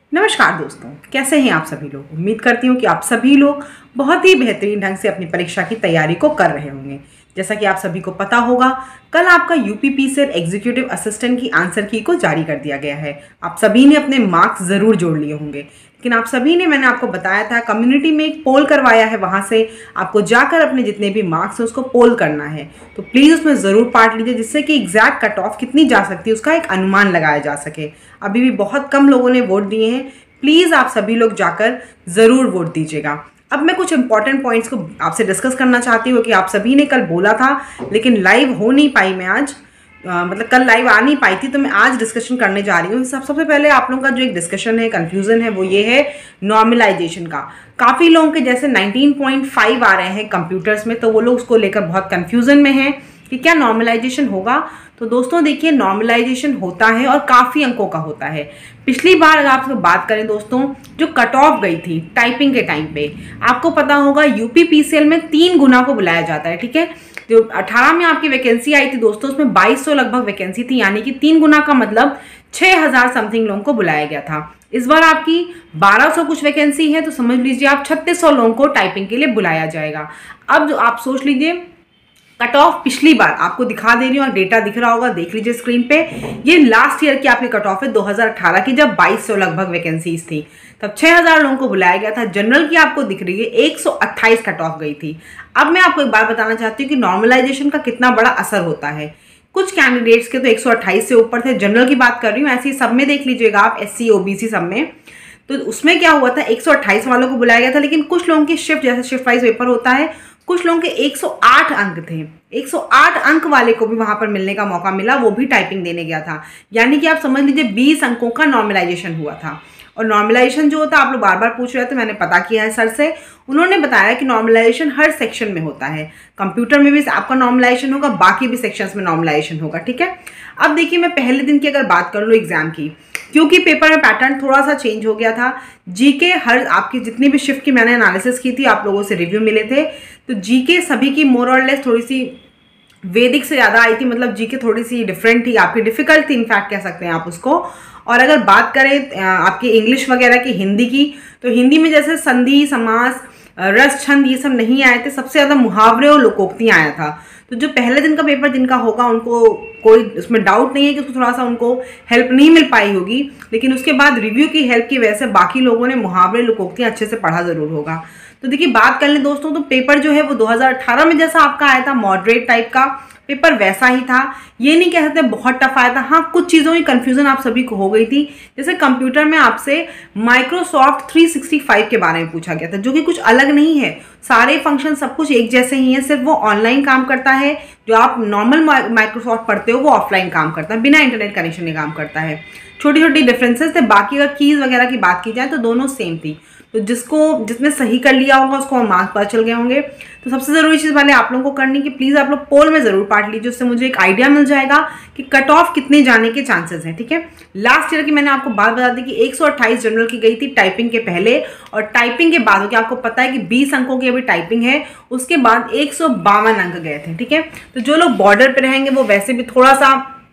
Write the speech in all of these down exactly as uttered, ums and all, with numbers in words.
नमस्कार दोस्तों, कैसे हैं आप सभी लोग। उम्मीद करती हूँ कि आप सभी लोग बहुत ही बेहतरीन ढंग से अपनी परीक्षा की तैयारी को कर रहे होंगे। जैसा कि आप सभी को पता होगा, कल आपका यूपीपीसीएल एग्जीक्यूटिव असिस्टेंट की आंसर की को जारी कर दिया गया है। आप सभी ने अपने मार्क्स ज़रूर जोड़ लिए होंगे, लेकिन आप सभी ने, मैंने आपको बताया था, कम्युनिटी में एक पोल करवाया है। वहाँ से आपको जाकर अपने जितने भी मार्क्स हैं उसको पोल करना है। तो प्लीज़ उसमें ज़रूर पार्ट लीजिए, जिससे कि एग्जैक्ट कट ऑफ कितनी जा सकती है उसका एक अनुमान लगाया जा सके। अभी भी बहुत कम लोगों ने वोट दिए हैं। प्लीज़ आप सभी लोग जाकर ज़रूर वोट दीजिएगा। अब मैं कुछ इंपॉर्टेंट पॉइंट्स को आपसे डिस्कस करना चाहती हूँ कि आप सभी ने कल बोला था, लेकिन लाइव हो नहीं पाई मैं आज, आ, मतलब कल लाइव आ नहीं पाई थी, तो मैं आज डिस्कशन करने जा रही हूँ। सब सबसे पहले आप लोगों का जो एक डिस्कशन है, कंफ्यूजन है, वो ये है नॉर्मलाइजेशन का। काफ़ी लोगों के जैसे नाइनटीन पॉइंट फाइव आ रहे हैं कंप्यूटर्स में, तो वो लोग उसको लेकर बहुत कन्फ्यूज़न में हैं कि क्या नॉर्मलाइजेशन होगा। तो दोस्तों देखिए, नॉर्मलाइजेशन होता है और काफ़ी अंकों का होता है। पिछली बार अगर आप बात करें दोस्तों, जो कट ऑफ गई थी टाइपिंग के टाइम पे, आपको पता होगा यूपीपीसीएल में तीन गुना को बुलाया जाता है। ठीक है, जो अठारह में आपकी वैकेंसी आई थी दोस्तों, उसमें बाईस सौ लगभग वैकेंसी थी, यानी कि तीन गुना का मतलब छः हज़ार समथिंग लोगों को बुलाया गया था। इस बार आपकी बारह सौ कुछ वैकेंसी है, तो समझ लीजिए आप छत्तीस सौ लोगों को टाइपिंग के लिए बुलाया जाएगा। अब जो आप सोच लीजिए, कट ऑफ पिछली बार आपको दिखा दे रही हूँ और डेटा दिख रहा होगा, देख लीजिए स्क्रीन पे। ये लास्ट ईयर की आपकी कट ऑफ है दो हज़ार अठारह की, जब बाईस सौ लगभग वैकेंसीज थी, तब छः हज़ार लोगों को बुलाया गया था। जनरल की आपको दिख रही है एक सौ अट्ठाईस कट ऑफ गई थी। अब मैं आपको एक बात बताना चाहती हूँ कि नॉर्मलाइजेशन का कितना बड़ा असर होता है। कुछ कैंडिडेट्स के तो एक सौ अट्ठाईस से ऊपर थे, जनरल की बात कर रही हूँ, ऐसे ही सब में देख लीजिएगा आप, S C O B C सब में। तो उसमें क्या हुआ था, एक सौ अट्ठाईस वालों को बुलाया गया था, लेकिन कुछ लोगों की शिफ्ट, जैसे शिफ्ट वाइज पेपर होता है, कुछ लोगों के एक सौ आठ अंक थे। एक सौ आठ अंक वाले को भी वहां पर मिलने का मौका मिला, वो भी टाइपिंग देने गया था। यानी कि आप समझ लीजिए बीस अंकों का नॉर्मलाइजेशन हुआ था। और नॉर्मलाइजेशन जो होता है, आप लोग बार बार पूछ रहे थे, मैंने पता किया है सर से, उन्होंने बताया कि नॉर्मलाइजेशन हर सेक्शन में होता है। कंप्यूटर में भी आपका नॉर्मलाइजेशन होगा, बाकी भी सेक्शंस में नॉर्मलाइजेशन होगा। ठीक है, अब देखिए, मैं पहले दिन की अगर बात कर लूँ एग्जाम की, क्योंकि पेपर में पैटर्न थोड़ा सा चेंज हो गया था। जीके हर आपकी जितनी भी शिफ्ट की मैंने एनालिसिस की थी, आप लोगों से रिव्यू मिले थे, तो जीके सभी की मोर और लेस थोड़ी सी वैदिक से ज़्यादा आई थी, मतलब जीके थोड़ी सी डिफरेंट थी, आपकी डिफिकल्ट थी, इनफैक्ट कह सकते हैं आप उसको। और अगर बात करें आपकी इंग्लिश वगैरह की, हिंदी की, तो हिंदी में जैसे संधि, समास, रस, छंद, ये सब नहीं आए थे। सबसे ज़्यादा मुहावरे और लोकोक्तियाँ आया था। तो जो पहले दिन का पेपर जिनका होगा, उनको कोई उसमें डाउट नहीं है कि उसको थोड़ा सा उनको हेल्प नहीं मिल पाई होगी, लेकिन उसके बाद रिव्यू की हेल्प की वजह से बाकी लोगों ने मुहावरे, लोकोक्तियाँ अच्छे से पढ़ा ज़रूर होगा। तो देखिए, बात कर लें दोस्तों, तो पेपर जो है वो दो हज़ार अठारह में जैसा आपका आया था, मॉडरेट टाइप का पेपर, वैसा ही था। ये नहीं कह सकते बहुत टफ आया था। हाँ, कुछ चीज़ों की कन्फ्यूजन आप सभी को हो गई थी। जैसे कंप्यूटर में आपसे माइक्रोसॉफ्ट थ्री सिक्सटी फाइव के बारे में पूछा गया था, जो कि कुछ अलग नहीं है। सारे फंक्शन सब कुछ एक जैसे ही हैं, सिर्फ वो ऑनलाइन काम करता है। जो आप नॉर्मल माइक्रोसॉफ्ट पढ़ते हो वो ऑफलाइन काम करता है, बिना इंटरनेट कनेक्शन के काम करता है। छोटी छोटी डिफरेंसेस थे, बाकी अगर कीज़ वगैरह की बात की जाए तो दोनों सेम थी। तो जिसको जिसने सही कर लिया होगा उसको मार्क्स पता चल गए होंगे। तो सबसे ज़रूरी चीज़ पहले आप लोगों को करनी कि प्लीज़ आप लोग पोल में ज़रूर पार्ट लीजिए, उससे मुझे एक आइडिया मिल जाएगा कि कट ऑफ कितने जाने के चांसेस हैं। ठीक है, लास्ट ईयर की मैंने आपको बात बता दी कि एक सौ अट्ठाईस जनरल की गई थी टाइपिंग के पहले, और टाइपिंग के बाद, क्योंकि आपको पता है कि बीस अंकों की अभी टाइपिंग है, उसके बाद एक सौ बावन अंक गए थे। ठीक है, तो जो लोग बॉर्डर पर रहेंगे वो वैसे भी थोड़ा सा,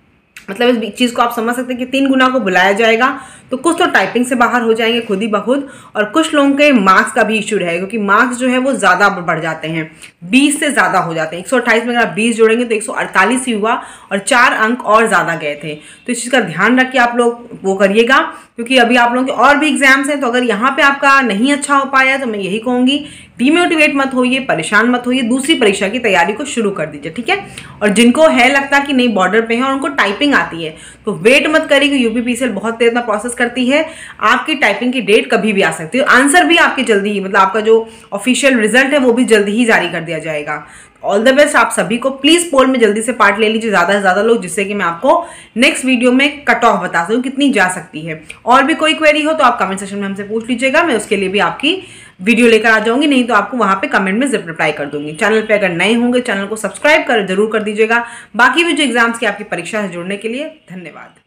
मतलब इस चीज़ को आप समझ सकते हैं कि तीन गुना को बुलाया जाएगा, तो कुछ तो टाइपिंग से बाहर हो जाएंगे खुद ही बखुद, और कुछ लोगों के मार्क्स का भी इशू रहेगा, क्योंकि मार्क्स जो है वो ज़्यादा बढ़ जाते हैं, बीस से ज़्यादा हो जाते हैं। एक सौ अट्ठाईस में अगर आप बीस जोड़ेंगे तो एक सौ अड़तालीस ही हुआ, और चार अंक और ज़्यादा गए थे। तो इस चीज़ का ध्यान रख के आप लोग वो करिएगा, क्योंकि अभी आप लोगों के और भी एग्जाम्स हैं। तो अगर यहाँ पे आपका नहीं अच्छा हो पाया तो मैं यही कहूँगी, डीमोटिवेट मत होइए, परेशान मत होइए, दूसरी परीक्षा की तैयारी को शुरू कर दीजिए। ठीक है, और जिनको है लगता कि नहीं बॉर्डर पे है और उनको टाइपिंग आती है, तो वेट मत करिए कि यूपीपीसीएल बहुत तेज में प्रोसेस करती है। आपकी टाइपिंग की डेट कभी भी आ सकती है, आंसर भी आपके जल्दी ही, मतलब आपका जो ऑफिशियल रिजल्ट है वो भी जल्दी ही जारी कर दिया जाएगा। ऑल द बेस्ट आप सभी को। प्लीज़ पोल में जल्दी से पार्ट ले लीजिए, ज़्यादा से ज़्यादा लोग, जिससे कि मैं आपको नेक्स्ट वीडियो में कट ऑफ बता सकूँ कितनी जा सकती है। और भी कोई क्वेरी हो तो आप कमेंट सेक्शन में हमसे पूछ लीजिएगा, मैं उसके लिए भी आपकी वीडियो लेकर आ जाऊंगी, नहीं तो आपको वहाँ पे कमेंट में जरूर रिप्लाई कर दूंगी। चैनल पे अगर नए होंगे, चैनल को सब्सक्राइब कर जरूर कर दीजिएगा। बाकी भी जो एग्जाम्स की आपकी परीक्षा है जुड़ने के लिए धन्यवाद।